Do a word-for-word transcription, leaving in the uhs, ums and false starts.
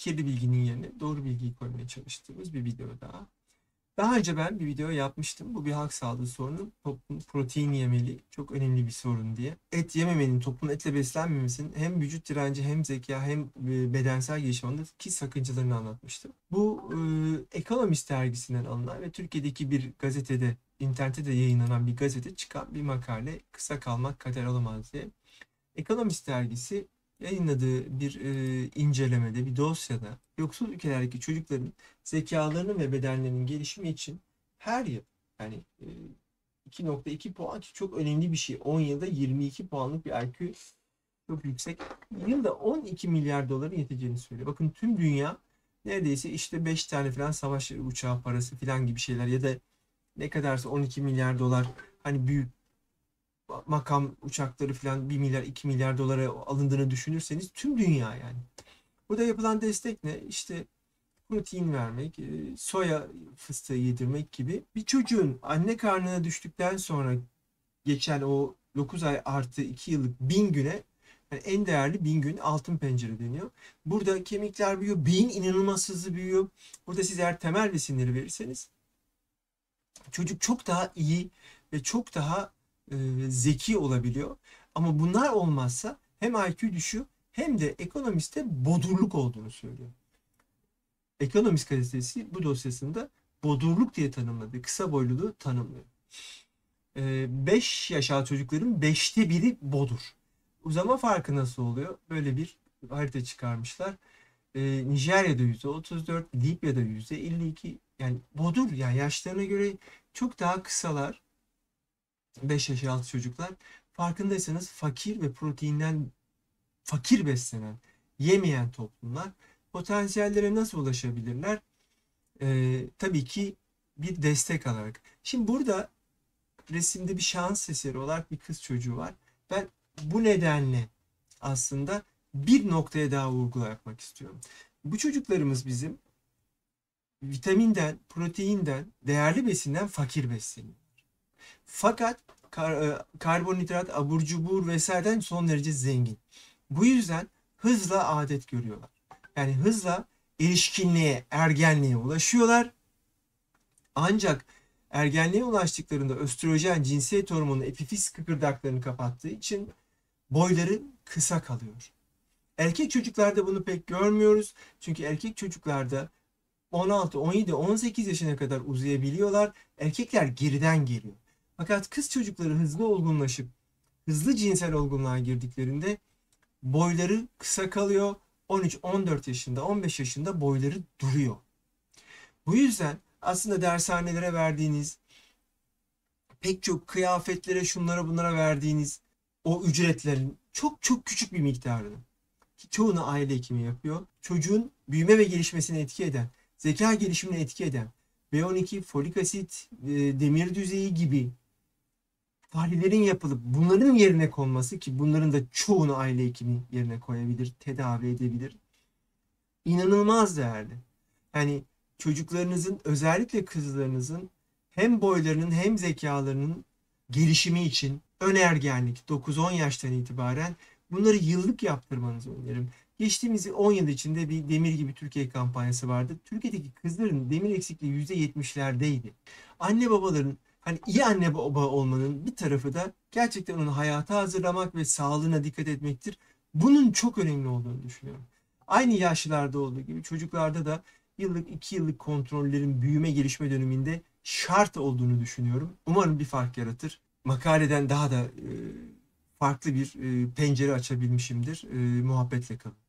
kirli bilginin yerine doğru bilgiyi koymaya çalıştığımız bir video daha. Daha önce ben bir video yapmıştım. Bu bir halk sağlığı sorunu. Toplum protein yemeli. Çok önemli bir sorun diye. Et yememenin, toplum etle beslenmemesinin hem vücut direnci hem zeka hem e, bedensel gelişimindeki sakıncalarını anlatmıştım. Bu e, Economist dergisinden alınan ve Türkiye'deki bir gazetede, internette de yayınlanan bir gazete çıkan bir makale. Kısa kalmak kader olamaz diye. Economist dergisi yayınladığı bir e, incelemede, bir dosyada yoksul ülkelerdeki çocukların zekalarının ve bedenlerinin gelişimi için her yıl, yani e, iki nokta iki puan, ki çok önemli bir şey. on yılda yirmi iki puanlık bir I Q, çok yüksek. Yılda on iki milyar doların yeteceğini söylüyor. Bakın, tüm dünya neredeyse işte beş tane falan savaş uçağı parası falan gibi şeyler, ya da ne kadarsa on iki milyar dolar, hani büyük makam uçakları falan bir milyar iki milyar dolara alındığını düşünürseniz tüm dünya yani. Burada yapılan destek ne? İşte protein vermek, e, soya fıstığı yedirmek gibi. Bir çocuğun anne karnına düştükten sonra geçen o dokuz ay artı iki yıllık bin güne, yani en değerli bin gün altın pencere deniyor. Burada kemikler büyüyor, beyin inanılmaz hızlı büyüyor. Burada siz eğer temel besinleri verirseniz çocuk çok daha iyi ve çok daha e, zeki olabiliyor. Ama bunlar olmazsa hem I Q düşüyor hem de ekonomiste bodurluk olduğunu söylüyor. Ekonomist gazetesi bu dosyasında bodurluk diye tanımladı. Kısa boyluluğu tanımlıyor. beş yaş altı çocukların beşte biri bodur. Uzama farkı nasıl oluyor? Böyle bir harita çıkarmışlar. Ee, Nijerya'da yüzde otuz dört, Libya'da yüzde elli iki. Yani bodur, yani yaşlarına göre çok daha kısalar. beş yaş altı çocuklar. Farkındaysanız fakir ve proteinden fakir beslenen, yemeyen toplumlar potansiyellere nasıl ulaşabilirler? Ee, tabii ki bir destek alarak. Şimdi burada resimde bir şans eseri olarak bir kız çocuğu var. Ben bu nedenle aslında bir noktaya daha vurgu yapmak istiyorum. Bu çocuklarımız bizim vitaminden, proteinden, değerli besinden fakir besleniyor. Fakat kar, e, karbonhidrat, abur cubur vesaireden son derece zengin. Bu yüzden hızla adet görüyorlar. Yani hızla erişkinliğe, ergenliğe ulaşıyorlar. Ancak ergenliğe ulaştıklarında östrojen, cinsiyet hormonu, epifiz kıkırdaklarını kapattığı için boyları kısa kalıyor. Erkek çocuklarda bunu pek görmüyoruz. Çünkü erkek çocuklarda on altı, on yedi, on sekiz yaşına kadar uzayabiliyorlar. Erkekler geriden geliyor. Fakat kız çocukları hızlı olgunlaşıp hızlı cinsel olgunluğa girdiklerinde boyları kısa kalıyor. on üç, on dört yaşında, on beş yaşında boyları duruyor. Bu yüzden aslında dershanelere verdiğiniz, pek çok kıyafetlere, şunlara bunlara verdiğiniz o ücretlerin çok çok küçük bir miktarını, ki çoğunu aile hekimi yapıyor, çocuğun büyüme ve gelişmesine etki eden, zeka gelişimine etki eden B on iki, folik asit, demir düzeyi gibi tahlillerin yapılıp bunların yerine konması, ki bunların da çoğunu aile hekimi yerine koyabilir, tedavi edebilir, inanılmaz değerli. Yani çocuklarınızın, özellikle kızlarınızın hem boylarının hem zekalarının gelişimi için ön ergenlik dokuz on yaştan itibaren bunları yıllık yaptırmanızı öneririm. Geçtiğimiz on yıl içinde bir Demir Gibi Türkiye kampanyası vardı. Türkiye'deki kızların demir eksikliği yüzde yetmişlerdeydi. Anne babaların, hani iyi anne baba olmanın bir tarafı da gerçekten onu hayata hazırlamak ve sağlığına dikkat etmektir. Bunun çok önemli olduğunu düşünüyorum. Aynı yaşlarda olduğu gibi çocuklarda da yıllık, iki yıllık kontrollerin büyüme gelişme döneminde şart olduğunu düşünüyorum. Umarım bir fark yaratır. Makaleden daha da e, farklı bir e, pencere açabilmişimdir. E, muhabbetle kalın.